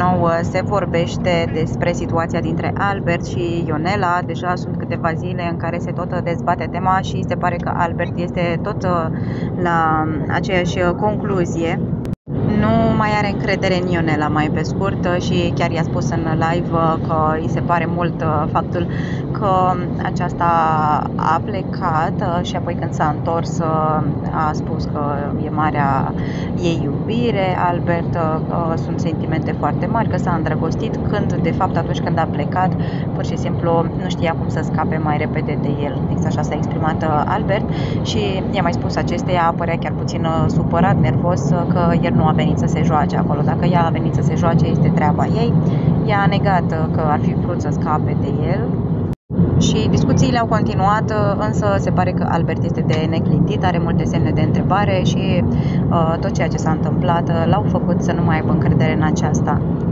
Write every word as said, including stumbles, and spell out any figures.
nou se vorbește despre situația dintre Albert și Ionela. Deja sunt câteva zile în care se tot dezbate tema și se pare că Albert este tot la aceeași concluzie. Nu mai are încredere în Ionela, mai pe scurt, și chiar i-a spus în live că îi se pare mult faptul că aceasta a plecat și apoi când s-a întors a spus că e marea ei iubire, Albert, că sunt sentimente foarte mari, că s-a îndrăgostit, când de fapt atunci când a plecat pur și simplu nu știa cum să scape mai repede de el. Exact așa s-a exprimat Albert și i-a mai spus acesteia, părea chiar puțin supărat, nervos, că el nu a venit să se joace acolo. Dacă ea a venit să se joace, este treaba ei. Ea a negat că ar fi vrut să scape de el și discuțiile au continuat, însă se pare că Albert este de neclintit, are multe semne de întrebare și uh, tot ceea ce s-a întâmplat l-au făcut să nu mai aibă încredere în aceasta.